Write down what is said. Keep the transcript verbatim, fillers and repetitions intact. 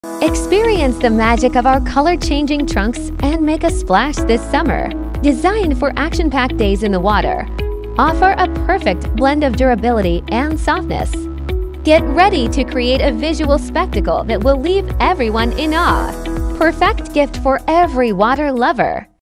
Experience the magic of our color-changing trunks and make a splash this summer. Designed for action-packed days in the water, offer a perfect blend of durability and softness. Get ready to create a visual spectacle that will leave everyone in awe. Perfect gift for every water lover.